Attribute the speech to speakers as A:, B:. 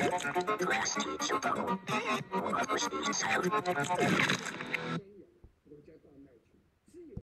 A: Glass teeth, your bone. What was being said?